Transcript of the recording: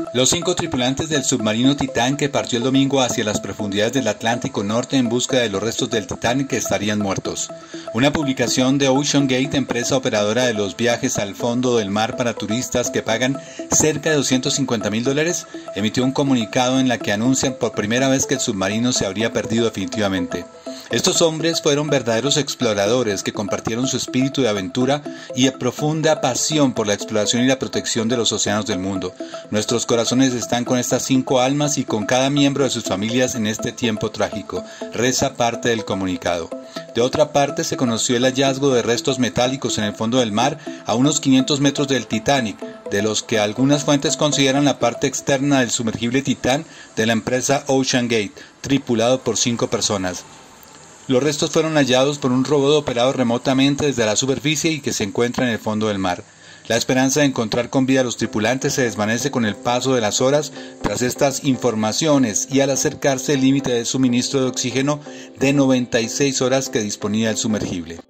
Los 5 tripulantes del submarino Titán que partió el domingo hacia las profundidades del Atlántico Norte en busca de los restos del Titanic estarían muertos. Una publicación de OceanGate, empresa operadora de los viajes al fondo del mar para turistas que pagan cerca de $250.000, emitió un comunicado en la que anuncian por primera vez que el submarino se habría perdido definitivamente. Estos hombres fueron verdaderos exploradores que compartieron su espíritu de aventura y de profunda pasión por la exploración y la protección de los océanos del mundo. Nuestros corazones están con estas 5 almas y con cada miembro de sus familias en este tiempo trágico, reza parte del comunicado. De otra parte, se conoció el hallazgo de restos metálicos en el fondo del mar a unos 500 metros del Titanic, de los que algunas fuentes consideran la parte externa del sumergible Titán de la empresa OceanGate, tripulado por 5 personas. Los restos fueron hallados por un robot operado remotamente desde la superficie y que se encuentra en el fondo del mar. La esperanza de encontrar con vida a los tripulantes se desvanece con el paso de las horas tras estas informaciones y al acercarse el límite de suministro de oxígeno de 96 horas que disponía el sumergible.